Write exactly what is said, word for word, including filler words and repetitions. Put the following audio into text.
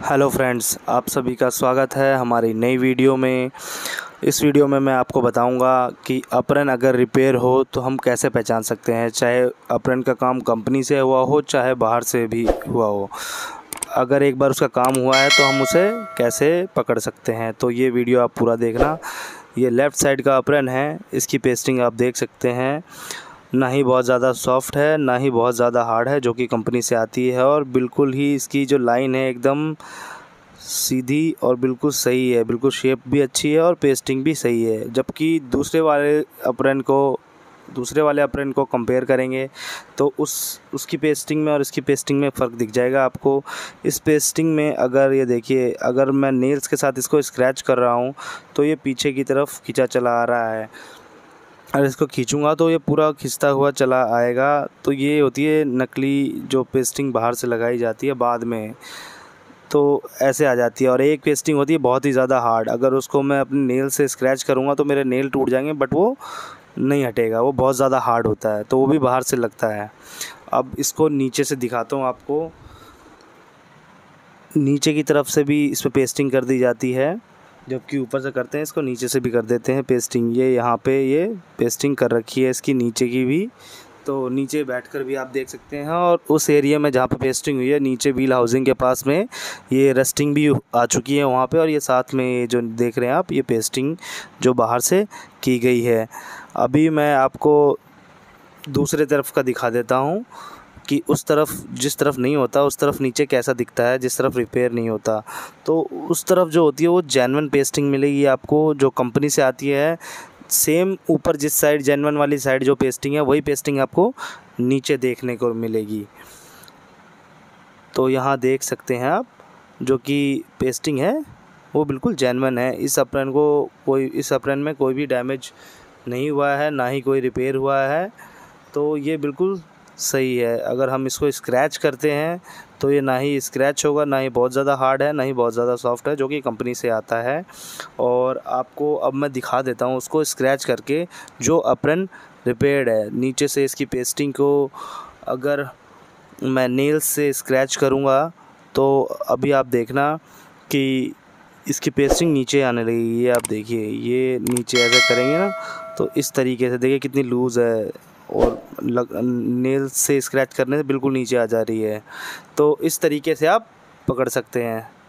Hello friends, आप सभी का स्वागत है हमारी नई वीडियो में। इस वीडियो में मैं आपको बताऊंगा कि अप्रन अगर रिपेयर हो तो हम कैसे पहचान सकते हैं, चाहे अप्रन का काम कंपनी से हुआ हो चाहे बाहर से भी हुआ हो। अगर एक बार उसका काम हुआ है तो हम उसे कैसे पकड़ सकते हैं, तो ये वीडियो आप पूरा देखना। ये लेफ़्ट साइड का अप्रन है, इसकी पेस्टिंग आप देख सकते हैं। ना ही बहुत ज़्यादा सॉफ्ट है ना ही बहुत ज़्यादा हार्ड है, जो कि कंपनी से आती है, और बिल्कुल ही इसकी जो लाइन है एकदम सीधी और बिल्कुल सही है। बिल्कुल शेप भी अच्छी है और पेस्टिंग भी सही है। जबकि दूसरे वाले अप्रन को दूसरे वाले अप्रन को कंपेयर करेंगे तो उस उसकी पेस्टिंग में और इसकी पेस्टिंग में फ़र्क दिख जाएगा आपको। इस पेस्टिंग में अगर ये देखिए, अगर मैं नेल्स के साथ इसको स्क्रैच कर रहा हूँ तो ये पीछे की तरफ खींचा चला आ रहा है, और इसको खींचूंगा तो ये पूरा खिंचता हुआ चला आएगा। तो ये होती है नकली जो पेस्टिंग बाहर से लगाई जाती है बाद में, तो ऐसे आ जाती है। और एक पेस्टिंग होती है बहुत ही ज़्यादा हार्ड, अगर उसको मैं अपने नेल से स्क्रैच करूँगा तो मेरे नेल टूट जाएंगे, बट वो नहीं हटेगा, वो बहुत ज़्यादा हार्ड होता है, तो वो भी बाहर से लगता है। अब इसको नीचे से दिखाता हूँ आपको। नीचे की तरफ से भी इस पर पेस्टिंग कर दी जाती है, जबकि ऊपर से करते हैं इसको नीचे से भी कर देते हैं पेस्टिंग। ये यहाँ पे ये पेस्टिंग कर रखी है इसकी नीचे की भी, तो नीचे बैठकर भी आप देख सकते हैं। और उस एरिया में जहाँ पे पेस्टिंग हुई है नीचे व्हील हाउसिंग के पास में ये रस्टिंग भी आ चुकी है वहाँ पे, और ये साथ में ये जो देख रहे हैं आप, ये पेस्टिंग जो बाहर से की गई है। अभी मैं आपको दूसरे तरफ का दिखा देता हूँ कि उस तरफ जिस तरफ नहीं होता उस तरफ नीचे कैसा दिखता है, जिस तरफ रिपेयर नहीं होता। तो उस तरफ जो होती है वो जेन्युइन पेस्टिंग मिलेगी आपको, जो कंपनी से आती है। सेम ऊपर जिस साइड जेन्युइन वाली साइड जो पेस्टिंग है वही पेस्टिंग आपको नीचे देखने को मिलेगी। तो यहाँ देख सकते हैं आप, जो कि पेस्टिंग है वो बिल्कुल जेन्युइन है। इस अप्रन को कोई इस अप्रन में कोई भी डैमेज नहीं हुआ है, ना ही कोई रिपेयर हुआ है, तो ये बिल्कुल सही है। अगर हम इसको स्क्रैच करते हैं तो ये ना ही स्क्रैच होगा, ना ही बहुत ज़्यादा हार्ड है, ना ही बहुत ज़्यादा सॉफ्ट है, जो कि कंपनी से आता है। और आपको अब मैं दिखा देता हूँ उसको स्क्रैच करके, जो अप्रन रिपेयर्ड है। नीचे से इसकी पेस्टिंग को अगर मैं नेल्स से स्क्रैच करूँगा तो अभी आप देखना कि इसकी पेस्टिंग नीचे आने लगेगी। ये आप देखिए, ये नीचे ऐसे करेंगे ना तो इस तरीके से देखिए कितनी लूज़ है, और लग नेल से स्क्रैच करने से बिल्कुल नीचे आ जा रही है। तो इस तरीके से आप पकड़ सकते हैं।